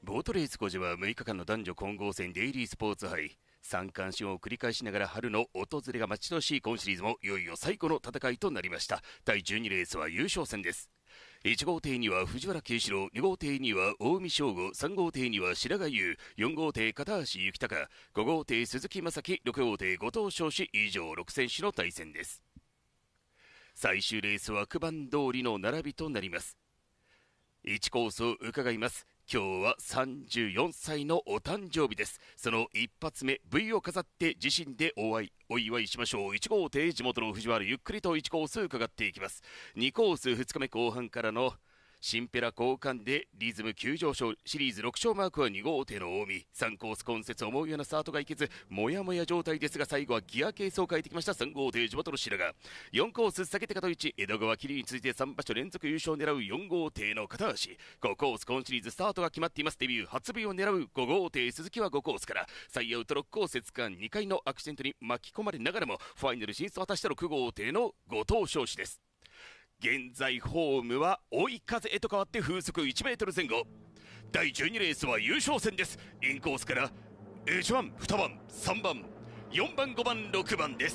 ボートレース小路は6日間の男女混合戦デイリースポーツ杯三冠賞を繰り返しながら春の訪れが待ち遠しい今シリーズもいよいよ最後の戦いとなりました。第12レースは優勝戦です。1号艇には藤原啓四郎、2号艇には近江翔吾、3号艇には白髪優、4号艇片橋幸隆、5号艇鈴木雅樹、6号艇後藤翔志、以上6選手の対戦です。最終レースは9番通りの並びとなります。1コースを伺います。今日は34歳のお誕生日です。その一発目 V を飾って自身でお祝いしましょう。1号艇地元の藤原ゆっくりと1コース伺っていきます。2コース2日目後半からの新ペラ交換でリズム急上昇、シリーズ6勝マークは2号艇の近江。3コース今節思うようなスタートがいけずもやもや状態ですが、最後はギアケースを変えてきました。3号艇地元の白髪。4コース下げて片1、江戸川桐に続いて3場所連続優勝を狙う4号艇の片橋。5コース今シリーズスタートが決まっています。デビュー初 V を狙う5号艇鈴木は5コースからサイアウト6コース節間2回のアクシデントに巻き込まれながらもファイナル進出を果たした6号艇の後藤翔志です。現在ホームは追い風へと変わって風速1メートル前後。第12レースは優勝戦です。インコースから1番2番3番4番5番6番です。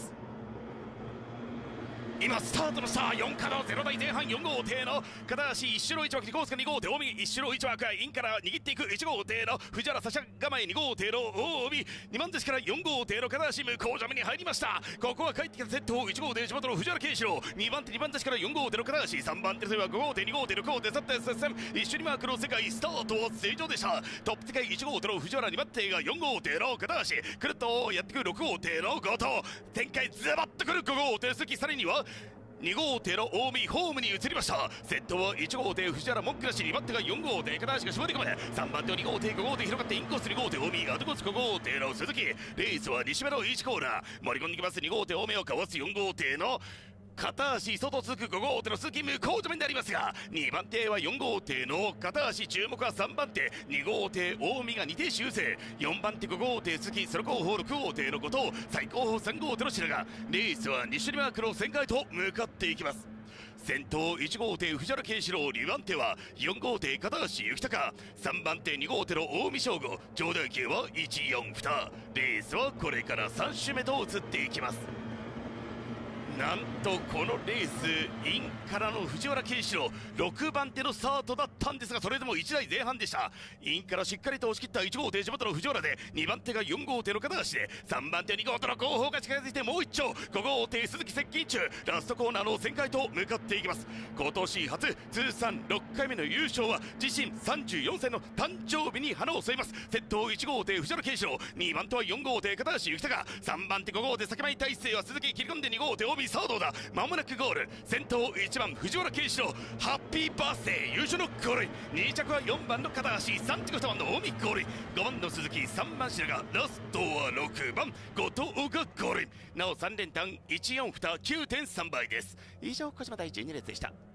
今スタートのさあ4から0台前半4号艇の片足一白一枠2コースか2号艇近江、一白一枠インから握っていく1号艇の藤原差し構え2号艇の近江、2番手から4号艇の片足向こう斜めに入りました。ここは帰ってきたセット1号艇地元の藤原啓四郎、2番手から4号艇の片足、3番手は5号艇2号艇6号艇3手接戦一緒にマークの世界スタートは正常でした。トップ世界1号艇の藤原、2番手が4号艇の片足、くるっとやってくる6号艇の後藤、展開ズバッとくる5号艇鈴木、さらには2号艇の近江ホームに移りました。先頭は1号艇藤原文句なし、2番手が4号艇片橋が絞り込め、3番手は2号艇5号艇広がってインコース2号艇近江、アウトコース5号艇の鈴木、レースは西目の1コーナー盛り込んできます。2号艇近江をかわす4号艇の片足外続く5号艇の鈴木向こう止めになりますが、2番手は4号艇の片足、注目は3番手2号艇近江が2手修正、4番手5号艇鈴木、その後方6号艇の後藤、最後方3号艇の白髪。レースは西マークの旋回と向かっていきます。先頭1号艇藤原啓四郎、2番手は4号艇片橋幸隆、3番手2号艇の近江翔吾、上段級は142。レースはこれから3周目と移っていきます。なんとこのレースインからの藤原啓四郎6番手のスタートだったんですが、それでも1台前半でした。インからしっかりと押し切った1号艇地元の藤原で、2番手が4号艇の片橋で、3番手2号艇の後方が近づいてもう一丁5号艇鈴木接近中、ラストコーナーの旋回と向かっていきます。今年初通算6回目の優勝は自身34歳の誕生日に花を添えます。先頭1号艇藤原啓四郎、2番手は4号艇片橋幸隆、3番手5号艇先前体勢は鈴木、切り込んで2号艇近江、さあどうだ、間もなくゴール。先頭1番藤原啓四郎、ハッピーバースデー優勝のゴールイン。2着は4番の片橋、3着2番の近江ゴールイン、5番の鈴木、3番白髪、ラストは6番後藤がゴールイン。なお3連単142 9.3倍です。以上小島第12列でした。